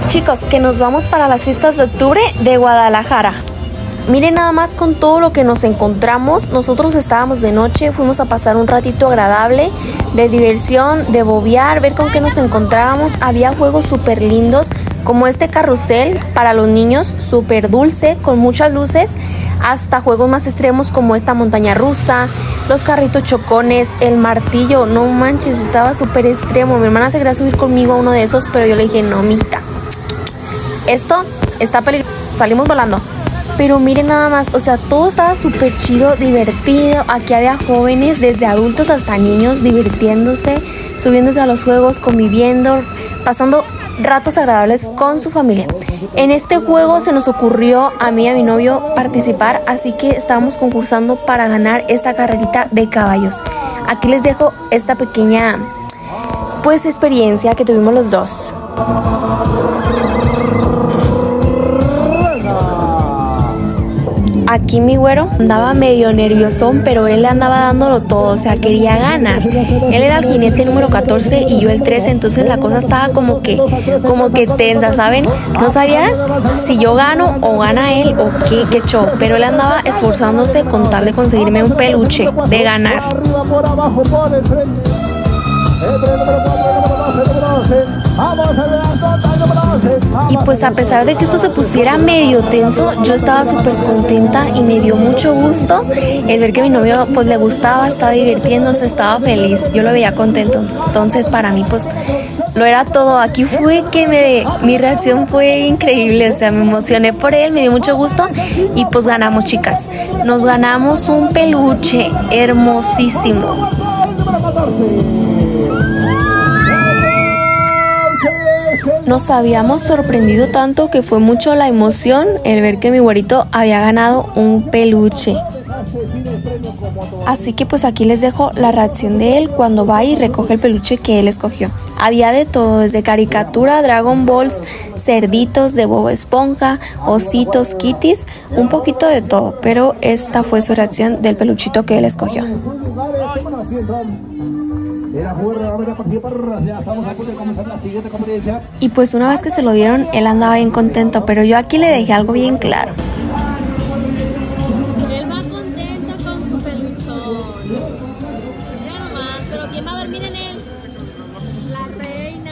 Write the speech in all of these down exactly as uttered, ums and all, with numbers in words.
Chicos, que nos vamos para las fiestas de octubre de Guadalajara. Miren nada más con todo lo que nos encontramos. Nosotros estábamos de noche, fuimos a pasar un ratito agradable de diversión, de bobear, ver con qué nos encontrábamos. Había juegos súper lindos como este carrusel para los niños, súper dulce, con muchas luces, hasta juegos más extremos como esta montaña rusa, los carritos chocones, el martillo. No manches, estaba súper extremo. Mi hermana se quería subir conmigo a uno de esos, pero yo le dije, no, mijita, esto está peligroso, salimos volando. Pero miren nada más, o sea, todo estaba súper chido, divertido. Aquí había jóvenes, desde adultos hasta niños, divirtiéndose, subiéndose a los juegos, conviviendo, pasando ratos agradables con su familia. En este juego se nos ocurrió a mí y a mi novio participar, así que estábamos concursando para ganar esta carrerita de caballos. Aquí les dejo esta pequeña, pues, experiencia que tuvimos los dos. Aquí mi güero andaba medio nerviosón, pero él andaba dándolo todo, o sea, quería ganar. Él era el jinete número catorce y yo el trece, entonces la cosa estaba como que, como que tensa, ¿saben? No sabía si yo gano o gana él o qué, qué show, pero él andaba esforzándose con tal de conseguirme un peluche, de ganar. Y pues a pesar de que esto se pusiera medio tenso, yo estaba súper contenta y me dio mucho gusto el ver que a mi novio pues le gustaba, estaba divirtiéndose, estaba feliz, yo lo veía contento. Entonces para mí pues lo era todo. Aquí fue que me, mi reacción fue increíble, o sea, me emocioné por él, me dio mucho gusto y pues ganamos, chicas. Nos ganamos un peluche hermosísimo. Nos habíamos sorprendido tanto que fue mucho la emoción el ver que mi güerito había ganado un peluche. Así que pues aquí les dejo la reacción de él cuando va y recoge el peluche que él escogió. Había de todo, desde caricatura, Dragon Balls, cerditos de Bob Esponja, ositos, kitties, un poquito de todo, pero esta fue su reacción del peluchito que él escogió. Y pues una vez que se lo dieron, él andaba bien contento, pero yo aquí le dejé algo bien claro. Él va contento con su peluchón. Ya nomás, pero ¿quién va a dormir en él? La reina,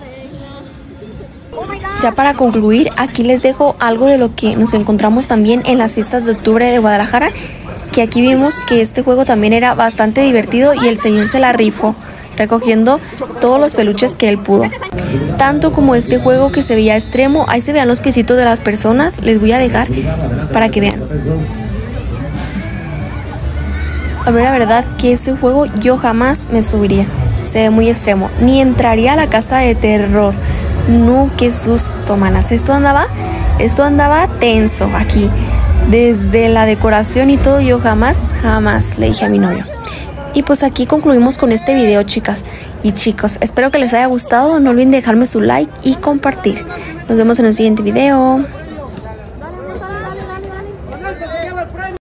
la reina. Ya para concluir, aquí les dejo algo de lo que nos encontramos también en las fiestas de octubre de Guadalajara, que aquí vimos que este juego también era bastante divertido y el señor se la rifó, recogiendo todos los peluches que él pudo. Tanto como este juego que se veía extremo, ahí se vean los piecitos de las personas, les voy a dejar para que vean. A ver, la verdad que ese juego yo jamás me subiría, se ve muy extremo, ni entraría a la casa de terror. No, qué susto, manas. Esto andaba, esto andaba tenso aquí. Desde la decoración y todo, yo jamás, jamás le dije a mi novio. Y pues aquí concluimos con este video, chicas y chicos. Espero que les haya gustado. No olviden dejarme su like y compartir. Nos vemos en el siguiente video.